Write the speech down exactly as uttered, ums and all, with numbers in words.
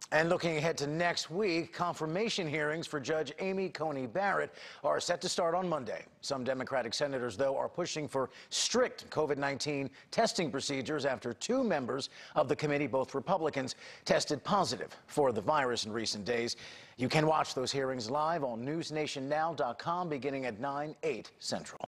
And looking ahead to next week, confirmation hearings for Judge Amy Coney Barrett are set to start on Monday. Some Democratic senators, though, are pushing for strict COVID nineteen testing procedures after two members of the committee, both Republicans, tested positive for the virus in recent days. You can watch those hearings live on news nation now dot com beginning at nine, eight Central.